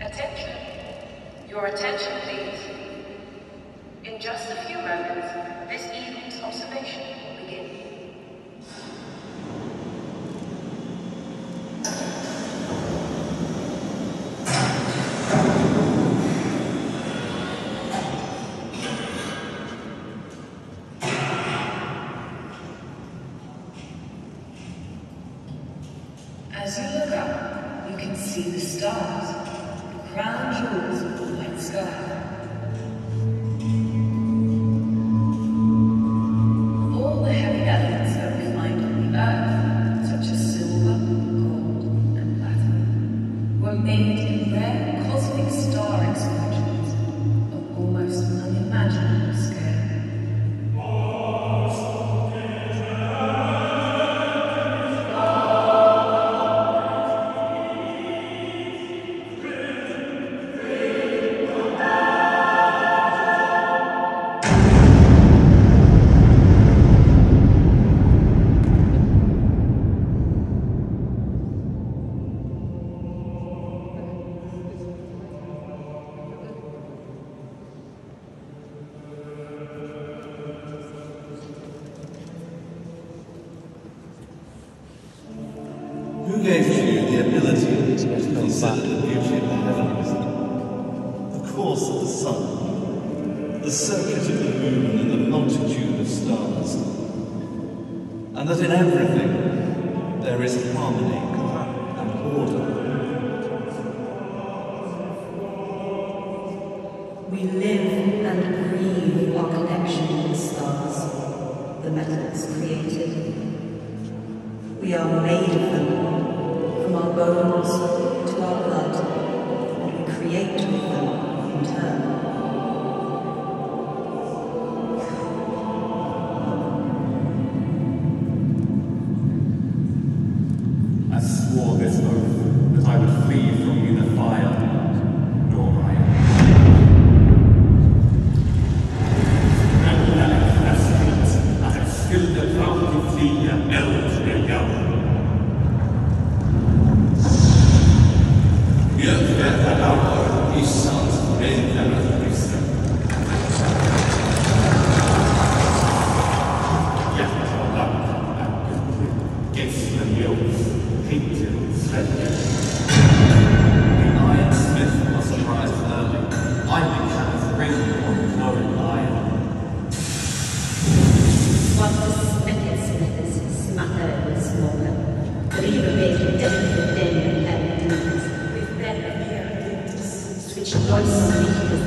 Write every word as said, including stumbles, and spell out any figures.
Attention. Your attention, please. In just a few moments, this evening's observation will begin. As you look up, you can see the stars, the crown jewels of the night sky. All the heavy elements that we find on the Earth, such as silver, gold, and platinum, were made in rare cosmic star explosions of almost unimaginable scale. Who gave you the ability to consider the beauty of the heavens, the course of the sun, the circuit of the moon, and the multitude of stars, and that in everything there is harmony and order? We live and breathe our connection to the stars, the metals created. We are made of them. From our bones to our blood, and we create with them in turn. I swore this oath that I would flee from neither fire nor iron. And that as I have skilled the cloud to flee eld and young. Voice speakers